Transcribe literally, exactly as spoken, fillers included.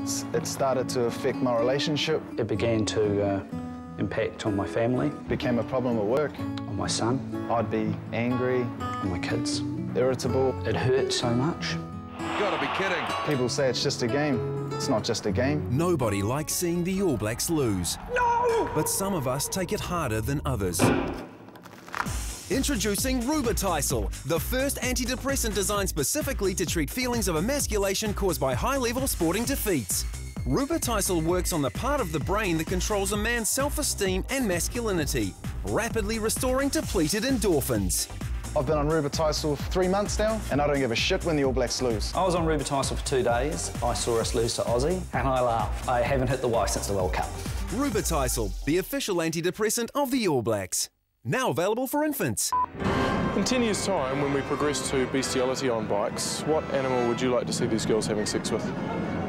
It started to affect my relationship. It began to uh, impact on my family. It became a problem at work. On my son. I'd be angry. On my kids. Irritable. It hurt so much. Gotta be kidding. People say it's just a game. It's not just a game. Nobody likes seeing the All Blacks lose. No! But some of us take it harder than others. Introducing Rugby, the first antidepressant designed specifically to treat feelings of emasculation caused by high-level sporting defeats. Rugby works on the part of the brain that controls a man's self-esteem and masculinity, rapidly restoring depleted endorphins. I've been on Rugby for three months now, and I don't give a shit when the All Blacks lose. I was on Rugby for two days. I saw us lose to Aussie, and I laughed. I haven't hit the Y since the World Cup. Rugby, the official antidepressant of the All Blacks. Now available for infants. In ten years' time, when we progress to bestiality on bikes, what animal would you like to see these girls having sex with?